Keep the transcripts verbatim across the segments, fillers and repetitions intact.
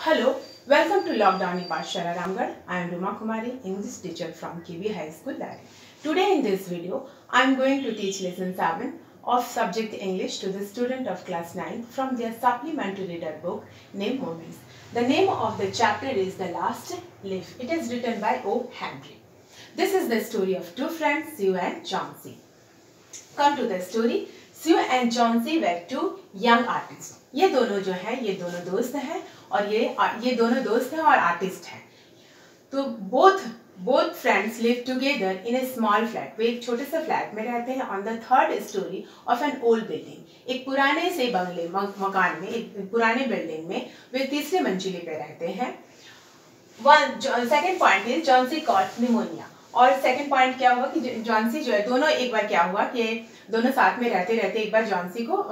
Hello, welcome to Lockdown in Pathshala Ramgarh. I am Ruma Kumari, English teacher from K V High School, Dari. Today in this video, I am going to teach lesson seven of subject English to the student of class nine from their supplementary reader book named Moments. The name of the chapter is The Last Leaf. It is written by O. Henry. This is the story of two friends, Sue and Johnsy. Come to the story. Sue and Johnsy were two young artists. ये दोनों जो हैं ये दोनों दोस्त हैं और ये ये दोनों दोस्त हैं और आर्टिस्ट हैं. तो both both friends live together in a small flat. वे एक छोटे से फ्लैट में रहते हैं on the third story of an old building. एक पुराने से बंगले मकान में एक पुराने बिल्डिंग में वे तीसरे मंजिले पे रहते हैं. One second point is Johnsy caught pneumonia. और सेकंड पॉइंट क्या हुआ कि जॉन्सी जो है दोनों एक बार क्या हुआ कि दोनों साथ में रहते रहते एक बार जॉन्सी को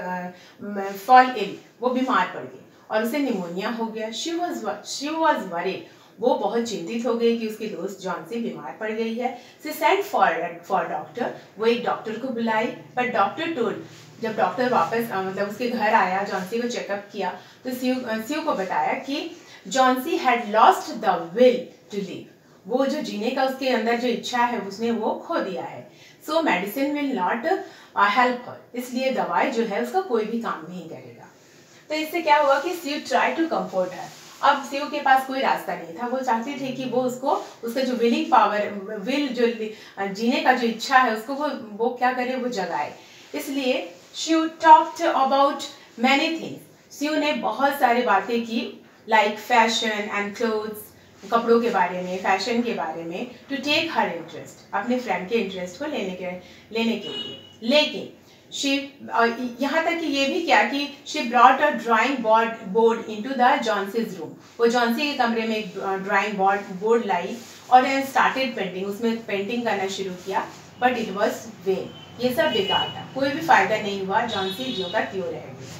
फॉल इल, वो बीमार पड़ गई और उसे निमोनिया हो गया. She was she was worried. वो बहुत चिंतित हो गई कि उसकी दोस्त जॉन्सी बीमार पड़ गई है. She sent for for doctor. वो एक डॉक्टर को बुलाई. पर डॉक्टर टोल्ड, जब डॉक्टर वापस मतलब उसके घर आया, जॉन्सी को चेकअप किया तो स्यू स्यू को बताया कि Johnsy had lost the will to live. वो जो जीने का उसके अंदर जो इच्छा है उसने वो खो दिया है. So medicine will not help her. इसलिए दवाई जो है उसका कोई भी काम नहीं करेगा. तो इससे क्या हुआ कि Sue try to comfort her. अब स्यू के पास कोई रास्ता नहीं था. वो चाहती थी कि वो उसको उसका जो विलिंग पावर विल जो जीने का जो इच्छा है उसको वो वो क्या करे, वो जगाए. इसलिए Sue talked about many things. Sue ने बहुत सारी बातें की लाइक फैशन एंड क्लोथ्स, कपड़ों के बारे में, फैशन के बारे में, टू टेक हर इंटरेस्ट, अपने फ्रेंड के इंटरेस्ट को लेने के लेने के लिए. लेकिन शी यहाँ तक कि ये भी क्या कि she brought a drawing board board into the Johnsy's room. वो जॉन्सी के कमरे में एक ड्राइंग बोर्ड बोर्ड लाई और स्टार्टेड पेंटिंग. उसमें पेंटिंग करना शुरू किया. But it was vain. ये सब बेकार था, कोई भी फायदा नहीं हुआ. जॉन्सी जो का त्यों रह गई.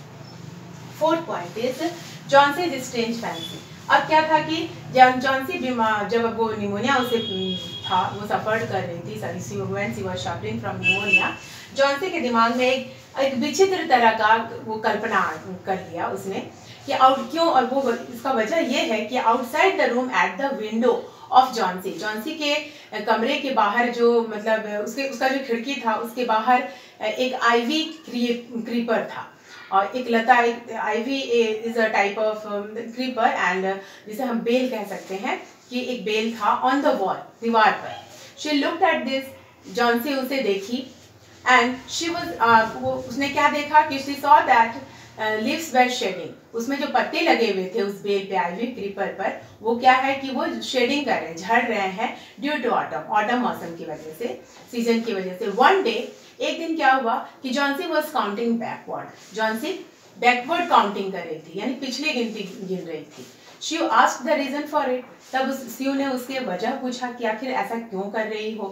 Fourth point is Johnsy's strange fancy. अब क्या था कि जॉन्सी बीमार, जब वो निमोनिया उसे था, वो सफर कर रही थी, sorry see when she was suffering from pneumonia, Johnsy के दिमाग में एक एक विचित्र तरह का वो कल्पना कर लिया उसने कि आउट क्यों. और वो इसका वजह ये है कि outside the room at the window of Johnsy, Johnsy के कमरे के बाहर जो मतलब उसके उसका जो खिड़की था उसके बाहर एक आईवी क्रीपर था. और एक लता, एक ivy is a type of creeper and जिसे हम बेल कह सकते हैं कि एक बेल था ऑन द वॉल, दीवार पर. She looked at this. Johnsy उसे देखी एंड शी वाज वो उसने क्या देखा कि she saw that leaves were shedding. उसमें जो पत्ते लगे हुए थे उस बेल पे, आईवी क्रीपर पर, वो क्या है कि वो शेडिंग कर रहे हैं, झड़ रहे हैं ड्यू टू ऑटम, ऑटम मौसम की वजह से, सीजन की वजह से. वन डे, एक दिन क्या हुआ कि Johnsy was counting backward. Johnsy backward counting कर रही थी, यानी पिछले गिनती गिन रही थी. She asked the reason for it. तब उस स्यू ने उसके वजह पूछा कि आखिर ऐसा क्यों कर रही हो.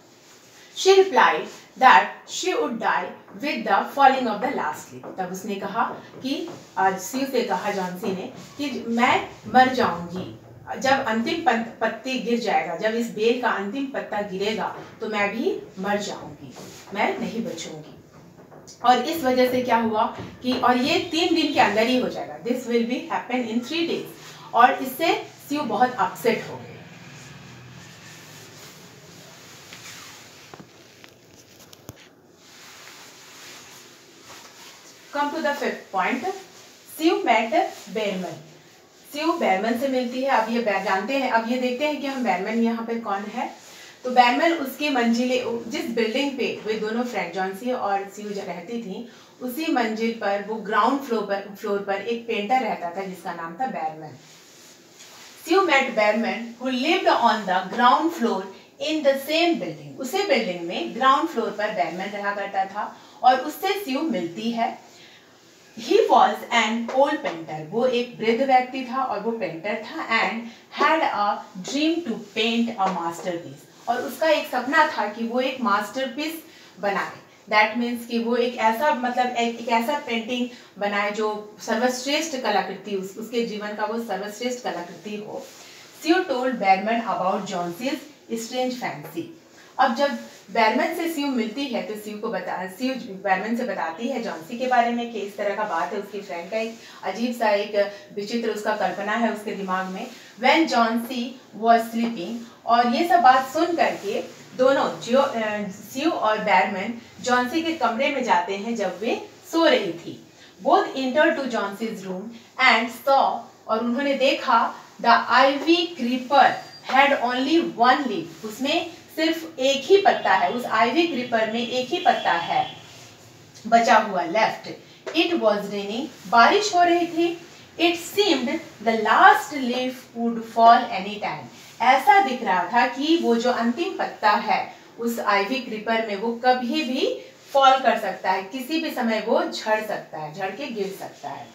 She replied that she would die with the falling of the last leaf. तब उसने कहा कि स्यू से कहा जॉन्सी ने कि मैं मर जाऊंगी जब अंतिम पत्ती गिर जाएगा, जब इस बेल का अंतिम पत्ता गिरेगा तो मैं भी मर जाऊंगी, मैं नहीं बचूंगी. और इस वजह से क्या हुआ कि और ये तीन दिन के अंदर ही हो जाएगा. This will be happen in three days. और इससे स्यू बहुत अपसेट हो गई. Come to the fifth point. Sue met Behrman. Sue Behrman से मिलती है. अब ये जानते हैं, अब ये देखते हैं कि हम बैरमन यहाँ पे कौन है. तो बैरमन उसके मंजिले, जिस बिल्डिंग पे वे दोनों फ्रेंड जॉन्सी और स्यू रहती थी, उसी मंजिल पर वो ग्राउंड फ्लोर पर फ्लोर पर एक पेंटर रहता था जिसका नाम था Behrman. Sue met Behrman who lived on the ground floor in the same building. उसी बिल्डिंग में ग्राउंड फ्लोर पर बैरमन रहा करता था और उससे स्यू मिलती है. He was an old painter. वो एक वृद्ध व्यक्ति था और वो पेंटर था. And had a dream to paint a masterpiece. और उसका एक सपना था कि वो एक मास्टरपीस बनाए. That means कि वो एक ऐसा मतलब एक, एक ऐसा पेंटिंग बनाए जो सर्वश्रेष्ठ कलाकृति, उस, उसके जीवन का वो सर्वश्रेष्ठ कलाकृति हो. Sue told Behrman about Johnson's strange fancy. अब जब बैरमन से स्यू मिलती है तो स्यू को बता स्यू बैरमन से बताती है जॉन्सी के बारे में कि इस तरह का बात है, उसकी फ्रेंड का एक अजीब सा एक विचित्र उसका कल्पना है उसके दिमाग में। व्हेन जॉन्सी वाज स्लीपिंग, और ये सब बात सुन करके दोनों जो स्यू और बैरमन जॉन्सी के कमरे में जाते हैं जब वे सो रही थी। Both enter to Johnsy's room and saw, और उन्होंने देखा the ivy creeper had only one leaf, उसमें सिर्फ एक ही पत्ता है, उस आइवी क्रीपर में एक ही पत्ता है बचा हुआ, लेफ्ट। इट वॉज रेनिंग, बारिश हो रही थी। It seemed the last leaf would fall any time, ऐसा दिख रहा था कि वो जो अंतिम पत्ता है उस आइवी क्रीपर में वो कभी भी फॉल कर सकता है, किसी भी समय वो झड़ सकता है, झड़ के गिर सकता है।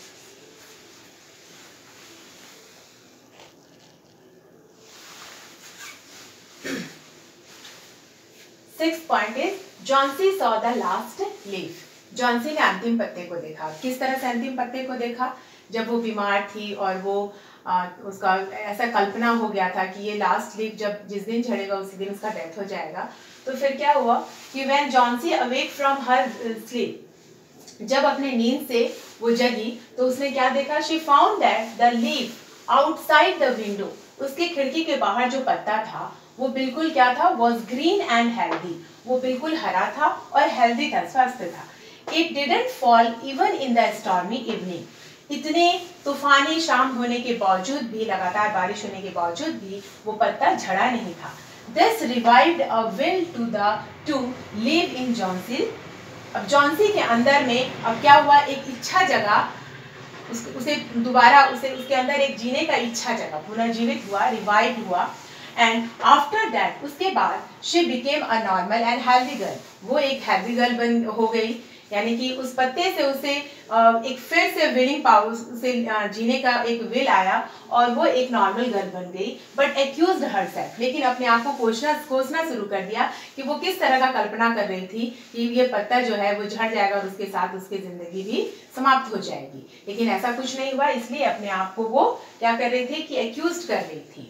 Six point is Johnsy saw the last leaf, Johnsy ने अंतिम पत्ते को देखा। किस तरह से अंतिम पत्ते को देखा? जब वो बीमार थी और वो आ, उसका ऐसा कल्पना हो गया था कि ये लास्ट लीफ जब जिस दिन झड़ेगा उसी दिन उसका डेथ हो जाएगा। तो फिर क्या हुआ कि when Johnsy awake from her sleep, जब अपने नींद से वो जगी तो उसने क्या देखा? She found that the leaf outside the window, उसकी खिड़की के बाहर जो पत्ता था वो बिल्कुल क्या था? वॉज ग्रीन एंड हेल्दी, वो बिल्कुल हरा था और हेल्दी था, स्वस्थ था। It didn't fall even in the stormy evening, इतने तूफानी शाम होने के बावजूद भी, लगातार बारिश होने के बावजूद भी वो पत्ता झड़ा नहीं था। This revived a will to the to live in Johnsy, अब जॉन्सी के अंदर में अब क्या हुआ? एक इच्छा जगा, उस, उसे दोबारा उसे उसके अंदर एक जीने का इच्छा जगा, पुनर्जीवित हुआ, रिवाइव हुआ। एंड आफ्टर दैट, उसके बाद she became a normal and healthy girl, वो एक हेल्दी गर्ल बन हो गई, यानी कि उस पत्ते से उसे एक फिर से विलिंग पावर, उसे जीने का एक विल आया और वो एक नॉर्मल गर्ल बन गई। बट एक्यूज्ड हरसेल्फ, लेकिन अपने आप को कोसना कोसना शुरू कर दिया कि वो किस तरह का कल्पना कर रही थी कि ये पत्ता जो है वो झड़ जाएगा और उसके साथ उसकी जिंदगी भी समाप्त हो जाएगी, लेकिन ऐसा कुछ नहीं हुआ। इसलिए अपने आप को वो क्या कर रही थी कि एक्यूज्ड कर रही थी।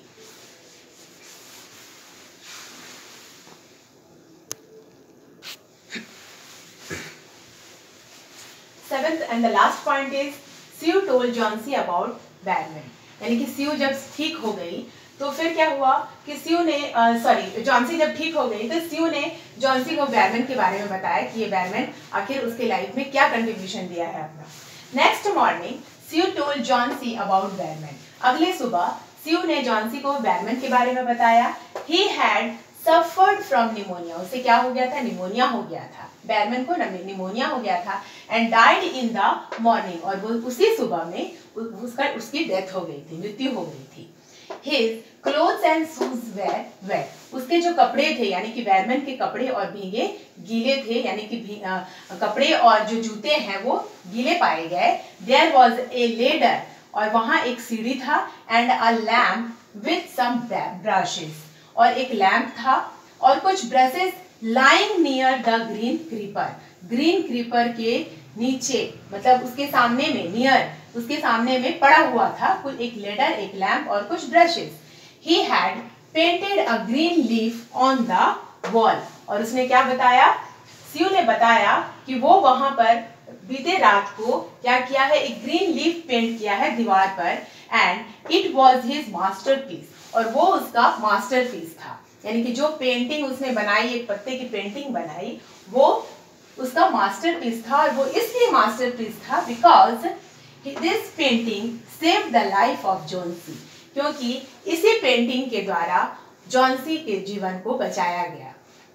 Seventh and the last point is Sue told Johnsy about बैरमन, यानी कि स्यू जब ठीक हो गई तो फिर क्या हुआ कि स्यू ने सॉरी जॉन्सी जब ठीक हो गई तो स्यू ने जॉन्सी को बैरमन के बारे में बताया कि ये बैरमन आखिर उसके लाइफ में क्या कंट्रीब्यूशन दिया है अपना। Next morning Sue told Johnsy about Behrman, अगले सुबह स्यू ने जॉन्सी को बैरमन के बारे में बताया। He had suffered from pneumonia, उसे क्या हो गया था? निमोनिया हो गया था, बैरमन को निमोनिया हो गया था। And died in the morning, और वो उसी सुबह में उसका उसकी डेथ हो गई थी, मृत्यु हो गई थी। His clothes and shoes were wet, उसके जो कपड़े थे यानी कि बैरमन के कपड़े और भीगे गीले थे, यानी कि आ, कपड़े और जो जूते हैं वो गीले पाए गए। There was a ladder, और वहाँ एक सीढ़ी था। And a lamp with some brushes, और एक लैंप था और कुछ brushes lying near the green creeper, green creeper के नीचे, मतलब उसके सामने में, नियर उसके सामने में पड़ा हुआ था कुछ एक लेडर, एक लैंप और कुछ brushes. He had painted a green leaf on the wall, और उसने क्या बताया? स्यू ने बताया कि वो वहां पर बीते रात को क्या किया है? एक ग्रीन लीफ पेंट किया है दीवार पर। And it was his masterpiece, और वो उसका मास्टरपीस था, यानी कि जो पेंटिंग उसने बनाई, एक पत्ते की पेंटिंग बनाई, वो उसका मास्टरपीस था। और वो इसलिए मास्टरपीस था because this painting saved the life of Johnsy, क्योंकि इसी पेंटिंग के द्वारा जॉन्सी के जीवन को बचाया गया।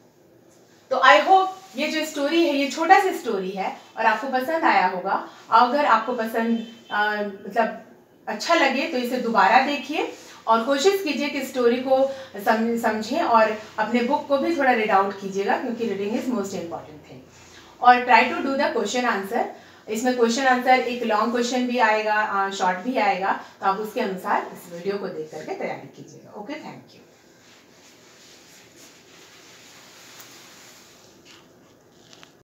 तो आई होप ये जो स्टोरी है ये छोटा सा स्टोरी है और आपको पसंद आया होगा। अगर आपको पसंद मतलब अच्छा लगे तो इसे दोबारा देखिए और कोशिश कीजिए कि स्टोरी को समझें और अपने बुक को भी थोड़ा रीड आउट कीजिएगा, क्योंकि reading is most important thing. और try to do the question answer, इसमें क्वेश्चन आंसर एक लॉन्ग क्वेश्चन भी आएगा, शॉर्ट भी आएगा, तो आप उसके अनुसार इस वीडियो को देख करके तैयारी कीजिएगा। Okay, thank you.